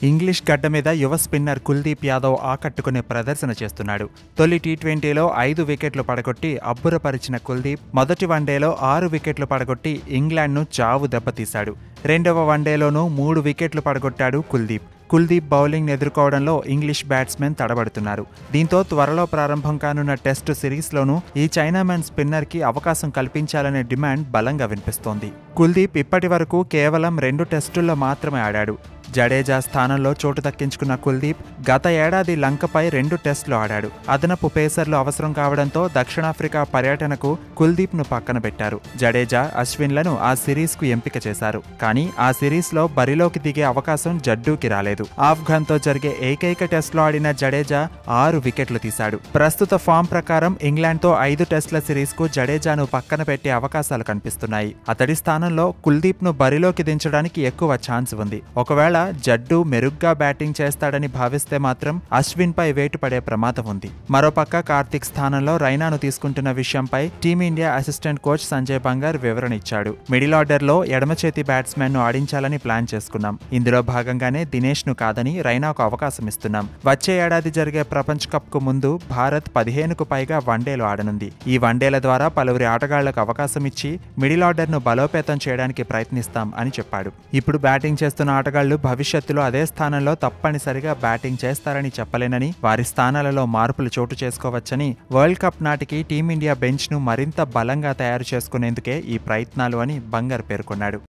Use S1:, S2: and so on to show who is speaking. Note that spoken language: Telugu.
S1: ఇంగ్లీష్ గడ్డ మీద యువ స్పిన్నర్ కుల్దీప్ యాదవ్ ఆకట్టుకునే ప్రదర్శన చేస్తున్నాడు. తొలి టీ20లో 5 వికెట్లు పడగొట్టి అబ్బురపరిచిన కుల్దీప్ మొదటి వన్డేలో 6 వికెట్లు పడగొట్టి ఇంగ్లాండ్ను చావు దెబ్బతీశాడు. రెండవ వన్డేలోనూ 3 వికెట్లు పడగొట్టాడు కుల్దీప్ బౌలింగ్ ఎదుర్కోవడంలో ఇంగ్లీష్ బ్యాట్స్మెన్ తడబడుతున్నారు. దీంతో త్వరలో ప్రారంభం కానున్న టెస్టు సిరీస్లోనూ ఈ చైనామెన్ స్పిన్నర్కి అవకాశం కల్పించాలనే డిమాండ్ బలంగా వినిపిస్తోంది. కుల్దీప్ ఇప్పటి వరకు కేవలం 2 టెస్టుల్లో మాత్రమే ఆడాడు. జడేజా స్థానంలో చోటు దక్కించుకున్న కుల్దీప్ గత ఏడాది లంకపై 2 టెస్టులు ఆడాడు. అదనపు పేసర్లు అవసరం కావడంతో దక్షిణాఫ్రికా పర్యటనకు కుల్దీప్ను పక్కన పెట్టారు. జడేజా, అశ్విన్లను ఆ సిరీస్కు ఎంపిక చేశారు. కానీ ఆ సిరీస్లో బరిలోకి దిగే అవకాశం జడ్డూకి రాలేదు. ఆఫ్ఘన్తో జరిగే ఏకైక టెస్టులో ఆడిన జడేజా 6 వికెట్లు తీశాడు. ప్రస్తుత ఫామ్ ప్రకారం ఇంగ్లాండ్తో 5 టెస్టుల సిరీస్కు జడేజాను పక్కన పెట్టే అవకాశాలు కనిపిస్తున్నాయి. అతడి స్థానంలో కుల్దీప్ను బరిలోకి దించడానికి ఎక్కువ ఛాన్స్ ఉంది. ఒకవేళ జడ్డు మెరుగ్గా బ్యాటింగ్ చేస్తాడని భావిస్తే మాత్రం అశ్విన్పై వేటు పడే ప్రమాదం ఉంది. మరోపక్క కార్తిక్ స్థానంలో రైనాను తీసుకుంటున్న విషయంపై team India assistant coach Sanjay Bangar వివరణ ఇచ్చాడు. మిడిల్ ఆర్డర్లో ఎడమ చేతి బ్యాట్స్మెన్ను ఆడించాలని ప్లాన్ చేసుకున్నాం. ఇందులో భాగంగానే దినేష్ను కాదని రైనాకు అవకాశం ఇస్తున్నాం. వచ్చే ఏడాది జరిగే ప్రపంచ కప్కు ముందు భారత్ 15కు పైగా వన్డేలు ఆడనుంది. ఈ వన్డేల ద్వారా పలువురి ఆటగాళ్లకు అవకాశం ఇచ్చి మిడిల్ ఆర్డర్ను బలోపేతం చేయడానికి ప్రయత్నిస్తాం అని చెప్పాడు. ఇప్పుడు బ్యాటింగ్ చేస్తున్న ఆటగాళ్లు భవిష్యత్తులో అదే స్థానంలో తప్పనిసరిగా బ్యాటింగ్ చేస్తారని చెప్పలేనని, వారి స్థానాలలో మార్పులు చోటు చేసుకోవచ్చని, వరల్డ్ కప్ నాటికి టీమిండియా బెంచ్ను మరింత బలంగా తయారు చేసుకునేందుకే ఈ ప్రయత్నాలు అని బంగర్ పేర్కొన్నాడు.